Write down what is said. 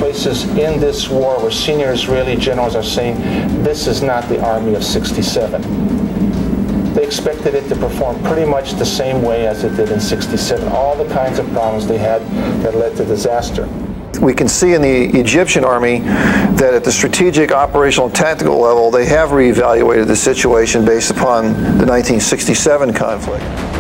places in this war where senior Israeli generals are saying, this is not the army of '67. They expected it to perform pretty much the same way as it did in '67. All the kinds of problems they had that led to disaster. We can see in the Egyptian army that at the strategic, operational, and tactical level, they have reevaluated the situation based upon the 1967 conflict.